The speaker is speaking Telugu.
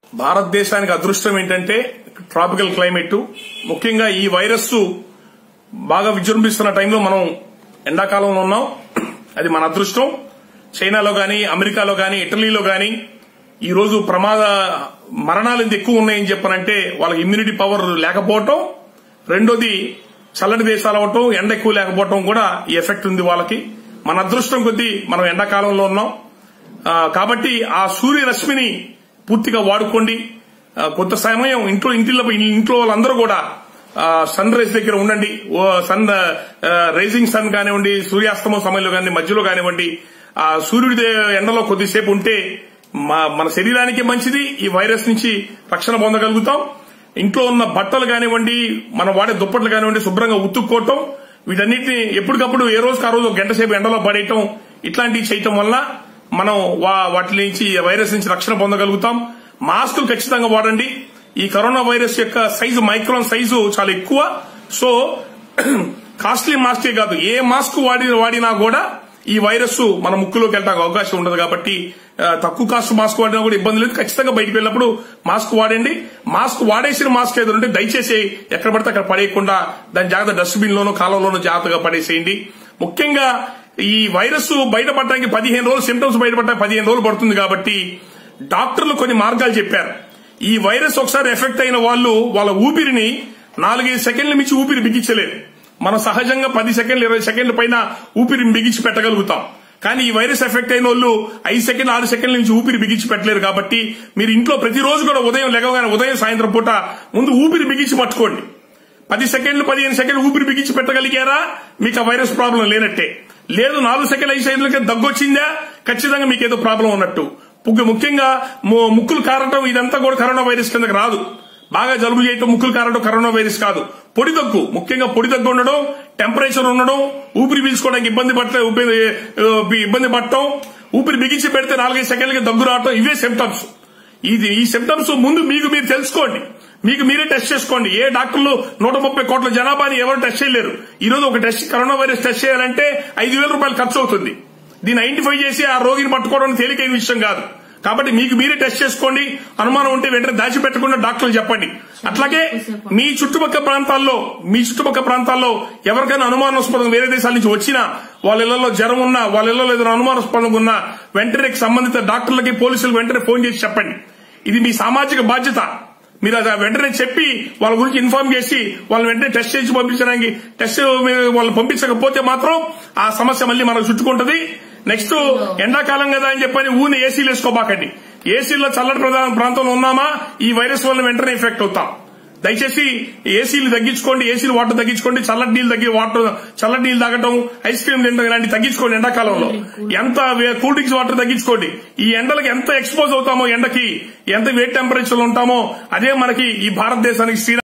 భారతదేశానికి అదృష్టం ఏంటంటే ట్రాపికల్ క్లైమేట్, ముఖ్యంగా ఈ వైరస్ బాగా విజృంభిస్తున్న టైంలో మనం ఎండాకాలంలో ఉన్నాం. అది మన అదృష్టం. చైనాలో గాని, అమెరికాలో గాని, ఇటలీలో గాని ఈ రోజు మరణాలు ఎంత ఎక్కువ ఉన్నాయని చెప్పనంటే వాళ్ళకి ఇమ్యూనిటీ పవర్ లేకపోవటం, రెండోది చల్లటి దేశాలు అవటం, ఎండ ఎక్కువ లేకపోవటం కూడా ఈ ఎఫెక్ట్ ఉంది వాళ్ళకి. మన అదృష్టం కొద్దీ మనం ఎండాకాలంలో ఉన్నాం. కాబట్టి ఆ సూర్యరశ్మిని పూర్తిగా వాడుకోండి. కొంత సమయం ఇంట్లో వాళ్ళందరూ కూడా సన్ రైజ్ దగ్గర ఉండండి. రైజింగ్ సన్ కానివ్వండి, సూర్యాస్తమం సమయంలో కానీ, మధ్యలో కానివ్వండి, ఆ సూర్యుడి ఎండలో కొద్దిసేపు ఉంటే మన శరీరానికి మంచిది. ఈ వైరస్ నుంచి రక్షణ పొందగలుగుతాం. ఇంట్లో ఉన్న బట్టలు కానివ్వండి, మనం వాడే దుప్పట్లు కానివ్వండి శుభ్రంగా ఉతుక్కోవటం, వీటన్నిటిని ఎప్పటికప్పుడు ఏ రోజుకి ఆ రోజు గంట సేపు ఎండలో పడేయటం, ఇట్లాంటివి చేయటం వల్ల మనం వాటి నుంచి వైరస్ నుంచి రక్షణ పొందగలుగుతాం. మాస్కులు ఖచ్చితంగా వాడండి. ఈ కరోనా వైరస్ యొక్క సైజు మైక్రాన్ సైజు చాలా ఎక్కువ. సో కాస్ట్లీ మాస్కే కాదు, ఏ మాస్క్ వాడినా కూడా ఈ వైరస్ మన ముక్కులోకి వెళ్ళడానికి అవకాశం ఉండదు. కాబట్టి తక్కువ కాస్ట్ మాస్క్ వాడినా కూడా ఇబ్బంది లేదు. ఖచ్చితంగా బయటకు వెళ్ళినప్పుడు మాస్క్ వాడండి. మాస్క్ వాడేసిన మాస్క్ ఏదో ఉంటే దయచేసి ఎక్కడ పడితే అక్కడ పడేయకుండా దాని జాగ్రత్త డస్ట్బిన్ లోనో కాలంలోనూ జాగ్రత్తగా పడేసేయండి. ముఖ్యంగా ఈ వైరస్ బయటపడడానికి 15 రోజులు, సిమ్టమ్స్ బయటపడడానికి 15 రోజులు పడుతుంది. కాబట్టి డాక్టర్లు కొన్ని మార్గాలు చెప్పారు. ఈ వైరస్ ఒకసారి ఎఫెక్ట్ అయిన వాళ్ళ ఊపిరిని 4-5 సెకండ్ల మించి ఊపిరి బిగించలేరు. మనం సహజంగా 10 సెకండ్లు 20 సెకండ్ల పైన ఊపిరిని బిగించి పెట్టగలుగుతాం. కానీ ఈ వైరస్ ఎఫెక్ట్ అయిన వాళ్ళు 5 సెకండ్లు 6 సెకండ్ల నుంచి ఊపిరి బిగించి పెట్టలేరు. కాబట్టి మీరు ఇంట్లో ప్రతిరోజు కూడా ఉదయం సాయంత్రం పూట ముందు ఊపిరి బిగించి పట్టుకోండి. 10 సెకండ్లు 15 సెకండ్లు ఊపిరి బిగించి పెట్టగలిగారా మీకు ఆ వైరస్ ప్రాబ్లం లేనట్టే. లేదు 4 సెకండ్లు 5 సెకండ్లకి దగ్గొచ్చిందా ఖచ్చితంగా మీకు ఏదో ప్రాబ్లం ఉన్నట్టు. ముఖ్యంగా ముక్కులు కారటం ఇదంతా కూడా కరోనా వైరస్ కిందకి రాదు. బాగా జలుబు చేయటం, ముక్కులు కారటం కరోనా వైరస్ కాదు. పొడి దగ్గు, ముఖ్యంగా పొడి దగ్గు ఉండడం, టెంపరేచర్ ఉండడం, ఊపిరి పీల్చుకోవడానికి ఇబ్బంది పడటం, ఊపిరి బిగించి పెడితే 4-5 సెకండ్లకి దగ్గు రావటం, ఇవే సిమ్టమ్స్. ఈ సిమ్టమ్స్ ముందు మీకు మీరు తెలుసుకోండి. మీకు మీరే టెస్ట్ చేసుకోండి. ఏ డాక్టర్లు 130 కోట్ల జనాభాని ఎవరు టెస్ట్ చేయలేరు. ఈ రోజు ఒక కరోనా వైరస్ టెస్ట్ చేయాలంటే 5,000 రూపాయలు ఖర్చు అవుతుంది. దీన్ని ఐడెంటిఫై చేసి ఆ రోగిని పట్టుకోవడం తేలికైన విషయం కాదు. కాబట్టి మీకు మీరే టెస్ట్ చేసుకోండి. అనుమానం ఉంటే వెంటనే దాచిపెట్టకుండా డాక్టర్లు చెప్పండి. అట్లాగే మీ చుట్టుపక్కల ప్రాంతాల్లో ఎవరికైనా అనుమానాస్పదంగా వేరే దేశాల నుంచి వచ్చినా, వాళ్ళ ఇళ్లలో జ్వరం ఉన్నా, వాళ్ళ ఇళ్లలో ఏదైనా అనుమానాస్పదంగా ఉన్నా వెంటనే సంబంధిత డాక్టర్లకి, పోలీసులకు వెంటనే ఫోన్ చేసి చెప్పండి. ఇది మీ సామాజిక బాధ్యత. మీరు అది వెంటనే చెప్పి వాళ్ళ గురించి ఇన్ఫార్మ్ చేసి వాళ్ళని వెంటనే టెస్ట్ చేసి పంపించడానికి వాళ్ళు పంపించకపోతే మాత్రం ఆ సమస్య మళ్ళీ మనకు చుట్టుకుంటది. నెక్స్ట్ ఎండాకాలం కదా అని చెప్పని ఏసీలు వేసుకోబాకండి. ఏసీల్లో చల్లటి ప్రాంతంలో ఉన్నామా ఈ వైరస్ వల్ల వెంటనే ఎఫెక్ట్ అవుతాం. దయచేసి ఏసీలు తగ్గించుకోండి, ఏసీలు వాటర్ తగ్గించుకోండి, చల్లటి నీళ్ళు తాగటం, ఐస్ క్రీమ్ తినడం ఇలాంటి తగ్గించుకోండి. ఎండాకాలంలో ఎంత కూల్ డ్రింక్స్ వాటర్ తగ్గించుకోండి. ఈ ఎండలకి ఎంత ఎక్స్పోజ్ అవుతామో, ఎండకి ఎంత వేట్ టెంపరేచర్ ఉంటామో అదే మనకి ఈ భారతదేశానికి